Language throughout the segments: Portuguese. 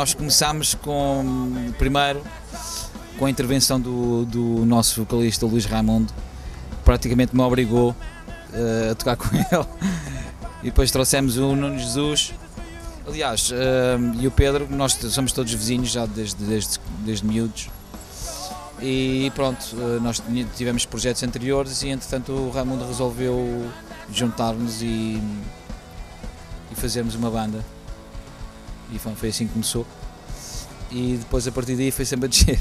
nós começámos primeiro com a intervenção do nosso vocalista Luís Raimundo, que praticamente me obrigou a tocar com ele, e depois trouxemos o Nuno Jesus, aliás, e o Pedro. Nós somos todos vizinhos já desde miúdos, e pronto, nós tivemos projetos anteriores e entretanto o Raimundo resolveu juntar-nos e fazermos uma banda, e foi assim que começou, e depois a partir daí foi sempre a descer.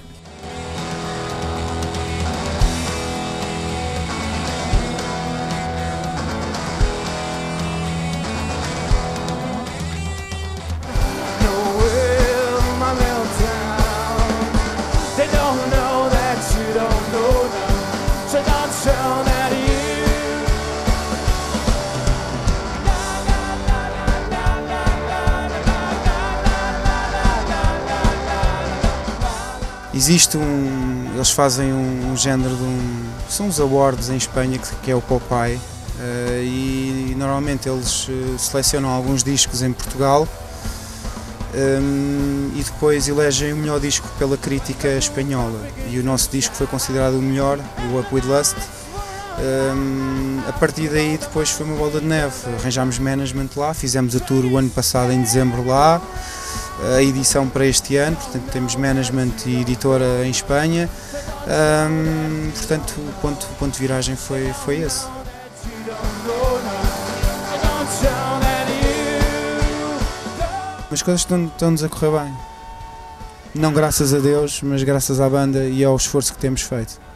Eles fazem um género são os awards em Espanha, que é o Popeye, e normalmente eles selecionam alguns discos em Portugal e depois elegem o melhor disco pela crítica espanhola, e o nosso disco foi considerado o melhor, o Up With Lust. A partir daí depois foi uma bola de neve, arranjámos management lá, fizemos a tour o ano passado em dezembro lá, a edição para este ano, portanto temos management e editora em Espanha, portanto o ponto de viragem foi esse. As coisas estão-nos a correr bem, não graças a Deus, mas graças à banda e ao esforço que temos feito.